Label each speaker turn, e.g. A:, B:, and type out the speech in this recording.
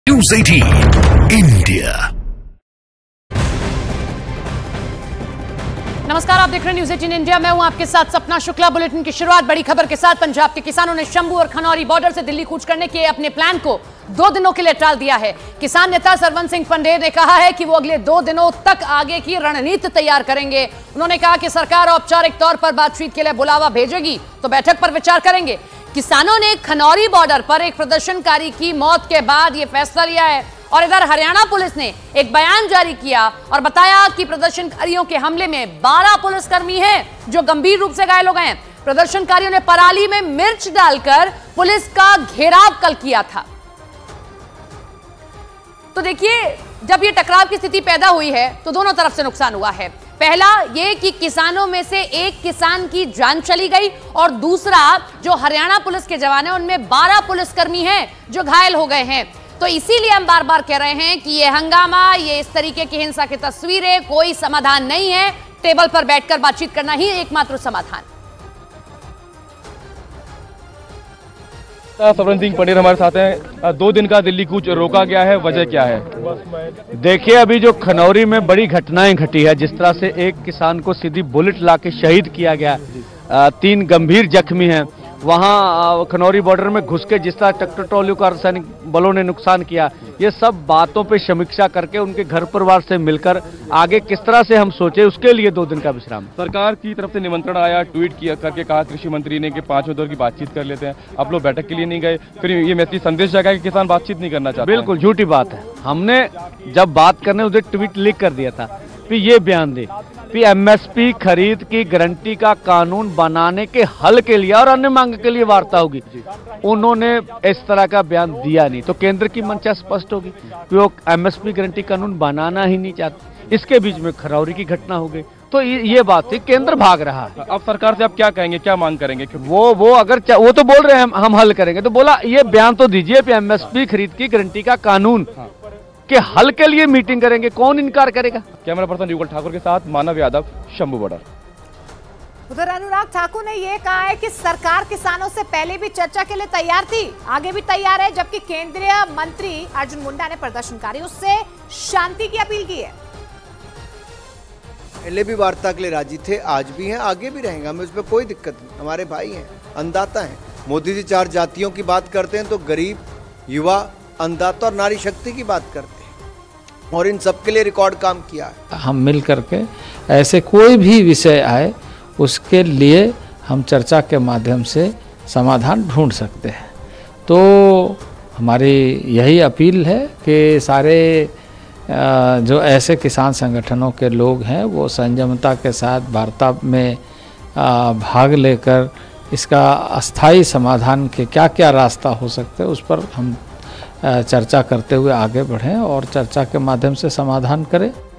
A: News 18 India.
B: नमस्कार, आप देख रहे हैं न्यूज 18 इंडिया। मैं हूं आपके साथ सपना शुक्ला। बुलेटिन की शुरुआत बड़ी खबर के साथ। पंजाब के किसानों ने शंभू और खनौरी बॉर्डर से दिल्ली कूच करने के अपने प्लान को 2 दिनों के लिए टाल दिया है। किसान नेता सरवंत सिंह पंडेर ने कहा है कि वो अगले 2 दिनों तक आगे की रणनीति तैयार करेंगे। उन्होंने कहा कि सरकार औपचारिक तौर पर बातचीत के लिए बुलावा भेजेगी तो बैठक पर विचार करेंगे। किसानों ने खनौरी बॉर्डर पर एक प्रदर्शनकारी की मौत के बाद यह फैसला लिया है और इधर हरियाणा पुलिस ने एक बयान जारी किया और बताया कि प्रदर्शनकारियों के हमले में 12 पुलिसकर्मी हैं जो गंभीर रूप से घायल हो गए हैं। प्रदर्शनकारियों ने पराली में मिर्च डालकर पुलिस का घेराव कल किया था। तो देखिए, जब ये टकराव की स्थिति पैदा हुई है तो दोनों तरफ से नुकसान हुआ है। पहला ये कि किसानों में से एक किसान की जान चली गई और दूसरा जो हरियाणा पुलिस के जवान हैं उनमें 12 पुलिसकर्मी हैं जो घायल हो गए हैं। तो इसीलिए हम बार बार कह रहे हैं कि ये हंगामा, ये इस तरीके की हिंसा की तस्वीरें कोई समाधान नहीं है। टेबल पर बैठकर बातचीत करना ही एकमात्र समाधान।
C: सरवंत सिंह पंडेर हमारे साथ हैं। 2 दिन का दिल्ली कूच रोका गया है, वजह क्या है?
D: देखिए, अभी जो खनौरी में बड़ी घटनाएं घटी है, जिस तरह से एक किसान को सीधी बुलेट लाके शहीद किया गया, 3 गंभीर जख्मी हैं। वहां खनौरी बॉर्डर में घुस के जिस तरह ट्रैक्टर ट्रॉलियों का अर्धसैनिक बलों ने नुकसान किया, ये सब बातों पे समीक्षा करके उनके घर परिवार से मिलकर आगे किस तरह से हम सोचे, उसके लिए 2 दिन का विश्राम।
C: सरकार की तरफ से निमंत्रण आया, ट्वीट किया करके कहा कृषि मंत्री ने कि 5वें दौर की बातचीत कर लेते हैं। आप लोग बैठक के लिए नहीं गए, फिर ये मैसेज संदेश जाएगा कि किसान बातचीत नहीं करना चाहते।
D: बिल्कुल झूठी बात है। हमने जब बात करने उसे ट्वीट लिख कर दिया था, फिर ये बयान दे कि एमएसपी खरीद की गारंटी का कानून बनाने के हल के लिए और अन्य मांग के लिए वार्ता होगी। उन्होंने इस तरह का बयान दिया नहीं, तो केंद्र की मंशा स्पष्ट होगी कि वो एमएसपी गारंटी कानून बनाना ही नहीं चाहते। इसके बीच में खनौरी की घटना हो गई, तो ये बात थी, केंद्र भाग रहा है।
C: अब सरकार से आप क्या कहेंगे, क्या मांग करेंगे?
D: वो अगर वो तो बोल रहे हैं हम हल करेंगे, तो बोला ये बयान तो दीजिए कि एमएसपी खरीद की गारंटी का कानून के हल के लिए मीटिंग करेंगे। कौन इनकार करेगा?
C: कैमरा पर्सन युगल ठाकुर के साथ मानव यादव, शंभू बॉर्डर।
E: उधर अनुराग ठाकुर ने यह कहा है कि सरकार किसानों से पहले भी चर्चा के लिए तैयार थी, आगे भी तैयार है, जबकि केंद्रीय मंत्री अर्जुन मुंडा ने प्रदर्शनकारियों से शांति की अपील की है।
F: पहले भी वार्ता के लिए राजी थे, आज भी हैं, आगे भी रहेंगे। हमें उसमें कोई दिक्कत नहीं। हमारे भाई हैं, अन्नदाता हैं। मोदी जी 4 जातियों की बात करते हैं तो गरीब, युवा, अन्नदाता और नारी शक्ति की बात करते हैं, और इन सबके लिए रिकॉर्ड काम किया है।
G: हम मिल करके ऐसे कोई भी विषय आए उसके लिए हम चर्चा के माध्यम से समाधान ढूंढ सकते हैं। तो हमारी यही अपील है कि सारे जो ऐसे किसान संगठनों के लोग हैं वो संयमता के साथ वार्ता में भाग लेकर इसका अस्थायी समाधान के क्या क्या रास्ता हो सकते हैं उस पर हम चर्चा करते हुए आगे बढ़ें और चर्चा के माध्यम से समाधान करें।